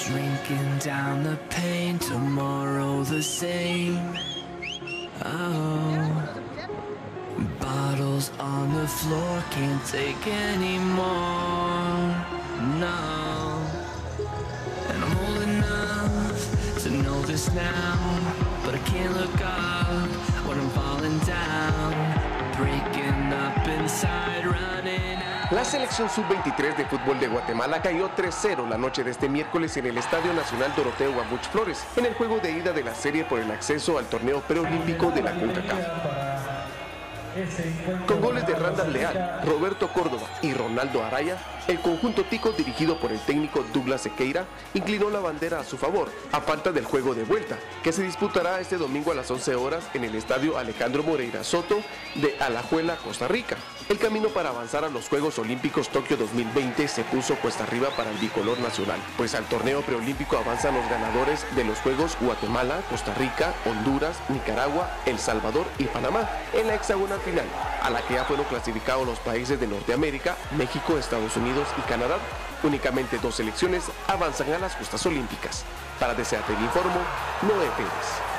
Drinking down the pain, tomorrow the same. Oh, bottles on the floor, can't take anymore. No, and I'm old enough to know this now, but I can't look up when I'm falling down, breaking up inside, running out. La selección sub-23 de fútbol de Guatemala cayó 3-0 la noche de este miércoles en el Estadio Nacional Doroteo Guambuch Flores, en el juego de ida de la serie por el acceso al torneo preolímpico de la CONCACAF. Con goles de Randall Leal, Roberto Córdoba y Ronaldo Araya, el conjunto tico dirigido por el técnico Douglas Sequeira inclinó la bandera a su favor, a falta del juego de vuelta, que se disputará este domingo a las 11 horas en el Estadio Alejandro Moreira Soto de Alajuela, Costa Rica. El camino para avanzar a los Juegos Olímpicos Tokio 2020 se puso cuesta arriba para el bicolor nacional, pues al torneo preolímpico avanzan los ganadores de los Juegos Guatemala, Costa Rica, Honduras, Nicaragua, El Salvador y Panamá en la hexagonal final, a la que ya fueron clasificados los países de Norteamérica, México, Estados Unidos y Canadá. Únicamente 2 selecciones avanzan a las justas olímpicas. Para DCATV informo, Noé Pérez.